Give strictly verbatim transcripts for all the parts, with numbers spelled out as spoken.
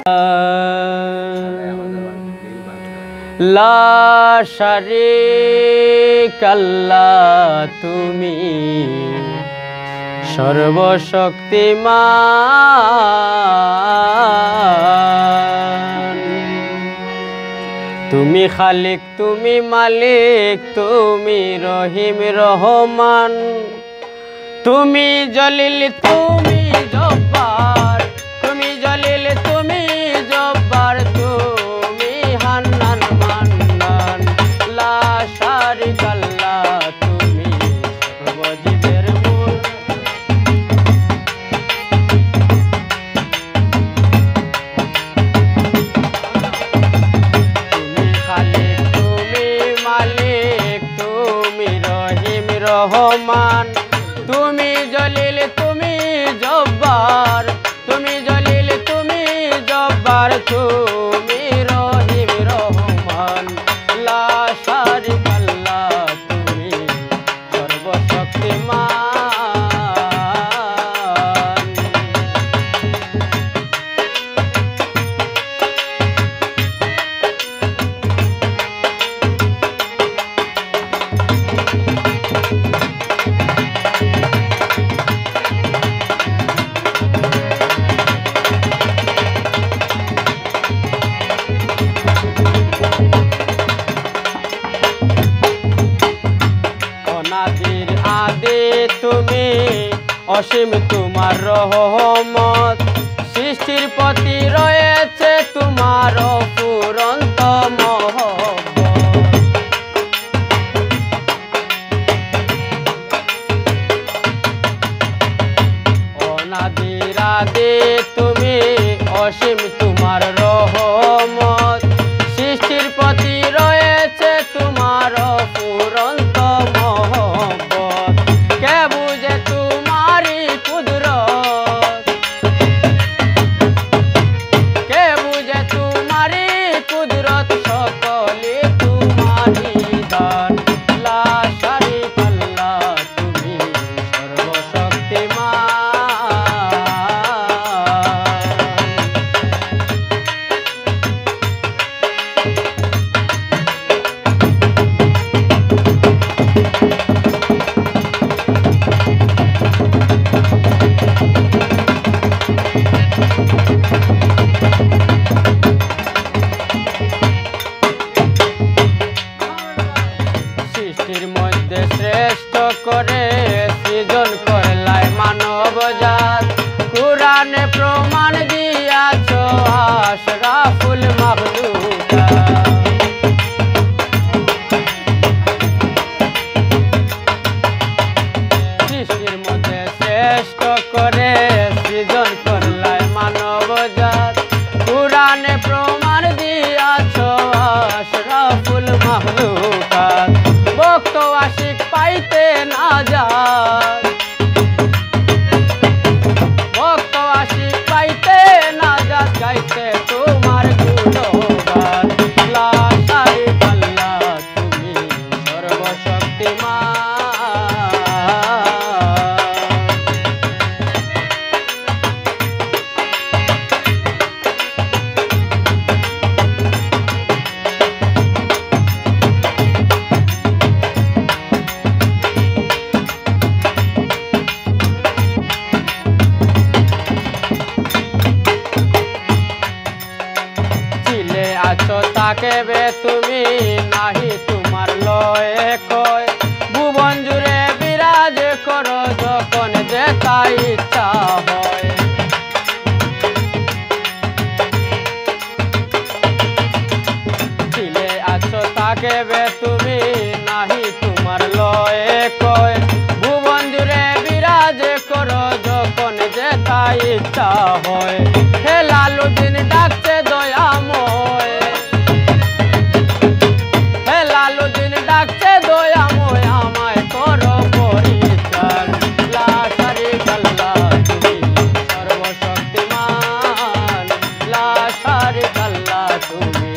ला शारीका लाह तुमी सर्वशक्तिमान। तुमी खालिक तुमी मालिक तुमी रहीम रहमान। तुमी जलील तुमी जब्बार तुमी जलील तुमी जब्बार तुमी हान्नान मान्नान। ला शारीका लाह तुमी सर्वजीवेर मूल। तुमी खालिक तुमी मालिक तुमी रहीम रहमान। तुमी जलील तुमी जब्बार तुमी जलील तुमी जब्बार तुमी रहीम रहमान। ला शारीका लाह तुमी सर्वशक्तिमान। अनादिर आदि तुमी असीम तुमार रहमत। सृष्टिर प्रति रयेछे तुमार अफुरন্ত महब्बत। अनादिर आदि तुमी असीम तुमार रहमत। सृष्टिर प्रति रयेछे तुमार अफुरন্ত श्रेष्ठ करे सृजन करलाय मानव जात। कुराने प्रमाण दियाछो आशराफुल मखलूकात। सृष्टिर मध्य श्रेष्ठ करे सृजन करलाय मानव जात। कुराने प्रमाण दियाछो आशराफुल मखलूकात। भक्त आशिक पाइते ना जात भक्त आशिक पाइते ना जात गाइते तुम्हार गुणगान। ला शारीका लाह तुमी सर्वशक्तिमान। আছো তাকে বে তুমি নাহি তোমার লয়ে কয়। ভুবন জুড়ে বিরাজ করো যখন যে তাই ইচ্ছা হয়। ছিলে আছো তাকে বে তুমি নাহি তোমার লয়ে কয়। ভুবন জুড়ে বিরাজ করো যখন যে তাই ইচ্ছা হয়। হে লালুদ্দিন ডাকছে দয়াময়। হে লালুদ্দিন ডাকছে দয়াময় আমায় করো পরিত্রাণ। লা শারীকা লাহ তুমি সর্বশক্তিমান। লা শারীকা লাহ তুমি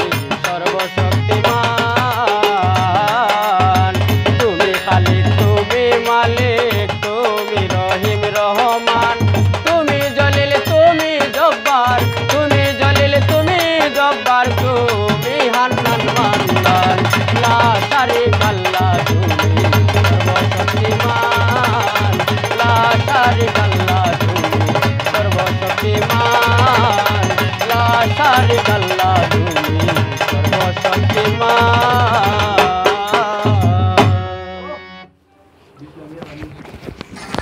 সর্বশক্তিমান। তুমি খালিক তুমি মালিক তুমি রহিম রহমান। তুমি জলিল তুমি জব্বার তুমি জলিল দয়ার তুমি হান্নান মান্নান লা শারিকা আল্লাহ তুমি সর্বশক্তিমান লা শারিকা আল্লাহ তুমি সর্বশক্তিমান লা শারিকা আল্লাহ তুমি সর্বশক্তিমান।